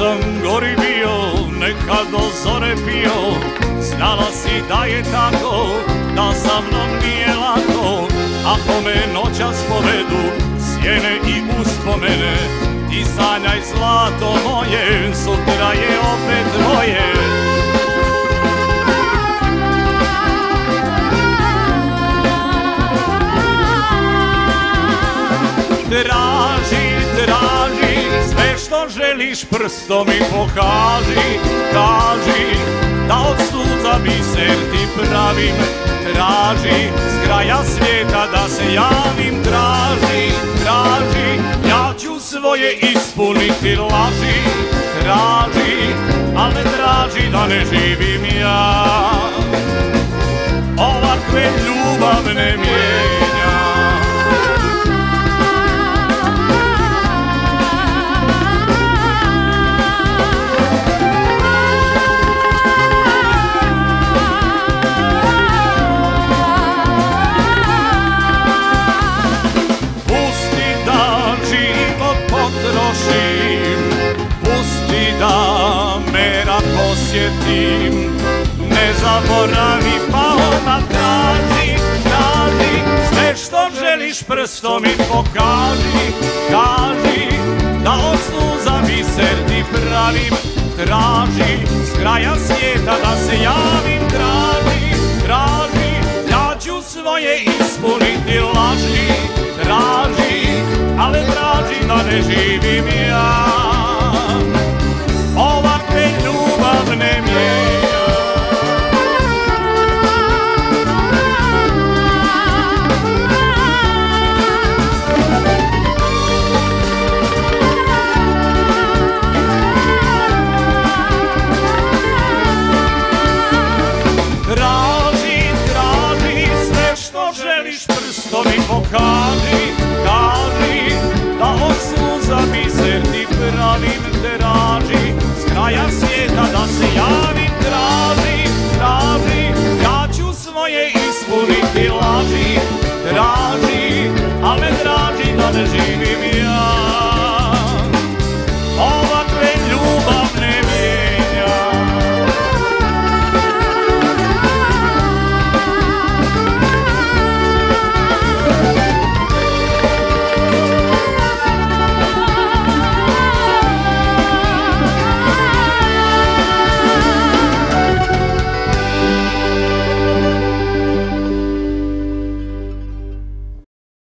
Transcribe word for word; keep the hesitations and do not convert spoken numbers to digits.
sam gori bio, nekad do zore pio. Znala si da je tako, da sa mnom nije lako. Ako me noćas povedu sjene i uspomene, ti sanjaj zlato moje, sutra je opet tvoje. Traži, traži, sve što želiš prstom mi pokaži. Kaži, da od suza biser ti pravim. Traži, s kraja svijeta da se javim. Traži, traži, ja ću svoje ispuniti laži. Traži, al ne traži da ne živim ja. Ovakve ljubav ne mijenja. Pusti da me posjetim, ne zaboravi pa ona traži, traži, sve što želiš prstom mi pokaži. Kaži, da od suza biser ti pravim. Traži, s kraja svijeta da se javim. Traži, traži, ja ću svoje ispuniti laži. Traži, ali traži da ne živim ja. Ovakve ljubav ne mijenja. Traži, traži, sve što želiš prstom mi pokaži. Kaži, da od suza biser ti pravim. Traži, s kraja svijeta da se javim. Traži,